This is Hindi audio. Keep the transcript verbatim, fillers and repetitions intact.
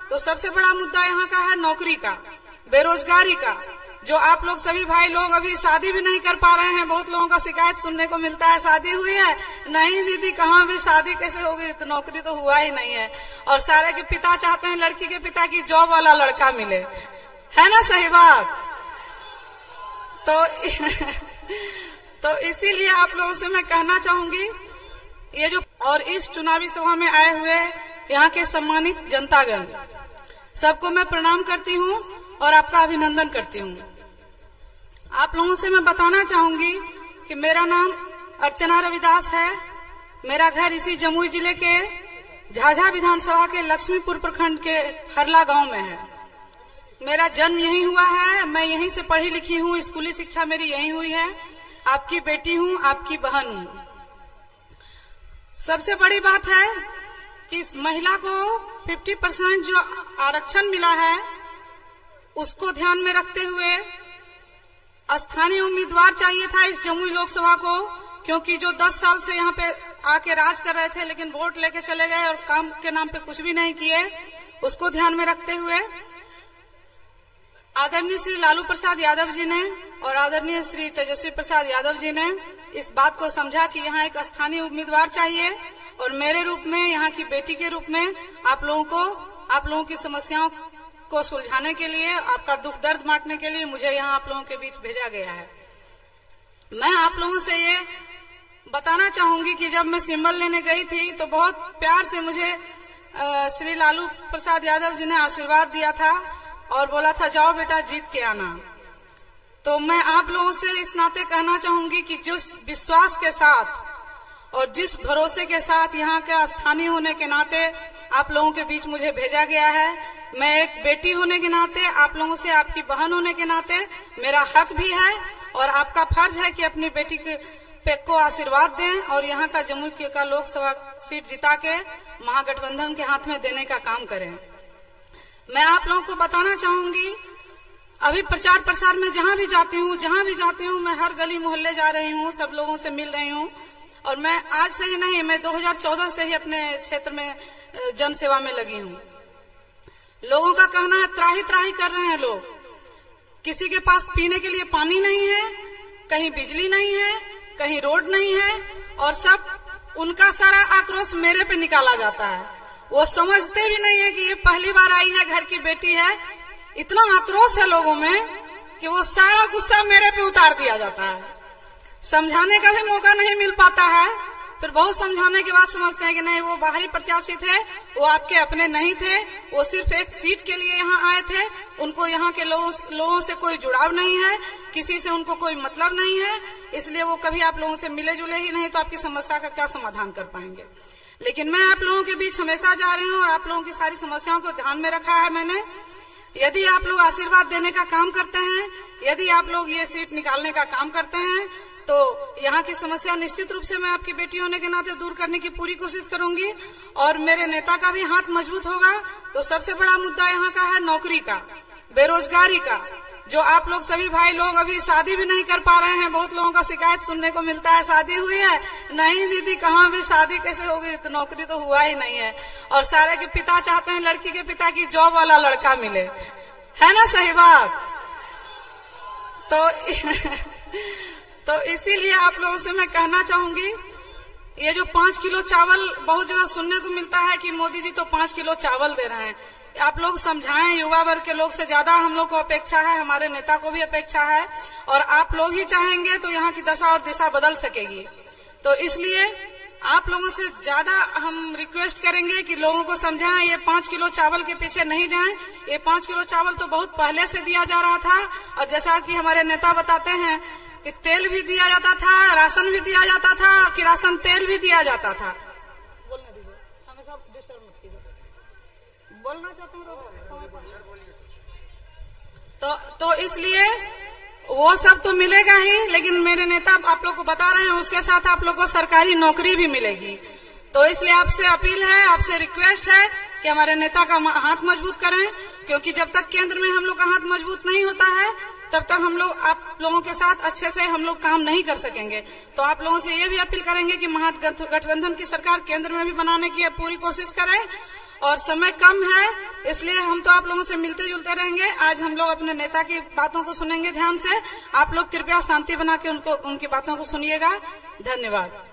तो सबसे बड़ा मुद्दा यहाँ का है नौकरी का, बेरोजगारी का। जो आप लोग सभी भाई लोग अभी शादी भी नहीं कर पा रहे हैं, बहुत लोगों का शिकायत सुनने को मिलता है, शादी हुई है नहीं दीदी, कहाँ भी शादी कैसे होगी, तो नौकरी तो हुआ ही नहीं है। और सारे के पिता चाहते हैं लड़की के पिता की जॉब वाला लड़का मिले, है ना सही बात? तो तो इसीलिए आप लोगों से मैं कहना चाहूंगी, ये जो और इस चुनावी सभा में आए हुए यहाँ के सम्मानित जनतागण, सबको मैं प्रणाम करती हूँ और आपका अभिनंदन करती हूँ। आप लोगों से मैं बताना चाहूंगी कि मेरा नाम अर्चना रविदास है। मेरा घर इसी जमुई जिले के झाझा विधानसभा के लक्ष्मीपुर प्रखंड के हरला गांव में है। मेरा जन्म यहीं हुआ है, मैं यहीं से पढ़ी लिखी हूँ, स्कूली शिक्षा मेरी यहीं हुई है। आपकी बेटी हूँ, आपकी बहन हूँ। सबसे बड़ी बात है कि इस महिला को पचास परसेंट जो आरक्षण मिला है उसको ध्यान में रखते हुए स्थानीय उम्मीदवार चाहिए था इस जमुई लोकसभा को, क्योंकि जो दस साल से यहाँ पे आके राज कर रहे थे लेकिन वोट लेके चले गए और काम के नाम पे कुछ भी नहीं किए, उसको ध्यान में रखते हुए आदरणीय श्री लालू प्रसाद यादव जी ने और आदरणीय श्री तेजस्वी प्रसाद यादव जी ने इस बात को समझा कि यहाँ एक स्थानीय उम्मीदवार चाहिए और मेरे रूप में, यहाँ की बेटी के रूप में आप लोगों को, आप लोगों की समस्याओं को सुलझाने के लिए, आपका दुख दर्द बांटने के लिए मुझे यहाँ आप लोगों के बीच भेजा गया है। मैं आप लोगों से ये बताना चाहूंगी कि जब मैं सिंबल लेने गई थी तो बहुत प्यार से मुझे श्री लालू प्रसाद यादव जी ने आशीर्वाद दिया था और बोला था जाओ बेटा जीत के आना। तो मैं आप लोगों से इस नाते कहना चाहूंगी कि जिस विश्वास के साथ और जिस भरोसे के साथ यहाँ के स्थानीय होने के नाते आप लोगों के बीच मुझे भेजा गया है, मैं एक बेटी होने के नाते, आप लोगों से आपकी बहन होने के नाते मेरा हक भी है और आपका फर्ज है कि अपनी बेटी के पे को आशीर्वाद दें और यहाँ का जमुई का लोकसभा सीट जिता के महागठबंधन के हाथ में देने का काम करें। मैं आप लोगों को बताना चाहूंगी, अभी प्रचार प्रसार में जहाँ भी जाती हूँ जहाँ भी जाती हूँ मैं हर गली मोहल्ले जा रही हूँ, सब लोगों से मिल रही हूँ। और मैं आज से ही नहीं, मैं दो हज़ार चौदह से ही अपने क्षेत्र में जन सेवा में लगी हूँ। लोगों का कहना है त्राही त्राही कर रहे हैं लोग, किसी के पास पीने के लिए पानी नहीं है, कहीं बिजली नहीं है, कहीं रोड नहीं है और सब उनका सारा आक्रोश मेरे पे निकाला जाता है। वो समझते भी नहीं है कि ये पहली बार आई है, घर की बेटी है। इतना आक्रोश है लोगों में कि वो सारा गुस्सा मेरे पे उतार दिया जाता है। समझाने का भी मौका नहीं मिल पाता है। फिर बहुत समझाने के बाद समझते हैं कि नहीं, वो बाहरी प्रत्याशी थे, वो आपके अपने नहीं थे, वो सिर्फ एक सीट के लिए यहाँ आए थे, उनको यहाँ के लोगों लोगों से कोई जुड़ाव नहीं है, किसी से उनको कोई मतलब नहीं है, इसलिए वो कभी आप लोगों से मिले जुले ही नहीं, तो आपकी समस्या का क्या समाधान कर पाएंगे। लेकिन मैं आप लोगों के बीच हमेशा जा रही हूँ और आप लोगों की सारी समस्याओं को ध्यान में रखा है मैंने। यदि आप लोग आशीर्वाद देने का काम करते हैं, यदि आप लोग ये सीट निकालने का काम करते हैं, तो यहाँ की समस्या निश्चित रूप से मैं आपकी बेटी होने के नाते दूर करने की पूरी कोशिश करूंगी और मेरे नेता का भी हाथ मजबूत होगा। तो सबसे बड़ा मुद्दा यहाँ का है नौकरी का, बेरोजगारी का। जो आप लोग सभी भाई लोग अभी शादी भी नहीं कर पा रहे हैं, बहुत लोगों का शिकायत सुनने को मिलता है, शादी हुई है नहीं दीदी, कहाँ भी शादी कैसे होगी, तो नौकरी तो हुआ ही नहीं है। और सारे के पिता चाहते हैं लड़की के पिता की जॉब वाला लड़का मिले, है ना सही बात? तो तो इसीलिए आप लोगों से मैं कहना चाहूंगी, ये जो पांच किलो चावल बहुत जगह सुनने को मिलता है कि मोदी जी तो पांच किलो चावल दे रहे हैं, आप लोग समझाएं। युवा वर्ग के लोग से ज्यादा हम लोग को अपेक्षा है, हमारे नेता को भी अपेक्षा है और आप लोग ही चाहेंगे तो यहाँ की दशा और दिशा बदल सकेगी। तो इसलिए आप लोगों से ज्यादा हम रिक्वेस्ट करेंगे कि लोगों को समझाएं, ये पांच किलो चावल के पीछे नहीं जाएं। ये पांच किलो चावल तो बहुत पहले से दिया जा रहा था और जैसा कि हमारे नेता बताते हैं कि तेल भी दिया जाता था, राशन भी दिया जाता था, किरासन तेल भी दिया जाता था। बोलने दीजिए, हमेशा डिस्टर्ब मत कीजिए, बोलना चाहते हैं तो तो इसलिए वो सब तो मिलेगा ही, लेकिन मेरे नेता आप लोग को बता रहे हैं उसके साथ आप लोग को सरकारी नौकरी भी मिलेगी। तो इसलिए आपसे अपील है, आपसे रिक्वेस्ट है कि हमारे नेता का हाथ मजबूत करें, क्योंकि जब तक केंद्र में हम लोग का हाथ मजबूत नहीं होता है तब तक हम लोग आप लोगों के साथ अच्छे से हम लोग काम नहीं कर सकेंगे। तो आप लोगों से ये भी अपील करेंगे कि महागठबंधन की सरकार केंद्र में भी बनाने की पूरी कोशिश करें और समय कम है, इसलिए हम तो आप लोगों से मिलते जुलते रहेंगे। आज हम लोग अपने नेता की बातों को सुनेंगे ध्यान से। आप लोग कृपया शांति बना के उनको उनकी बातों को सुनिएगा। धन्यवाद।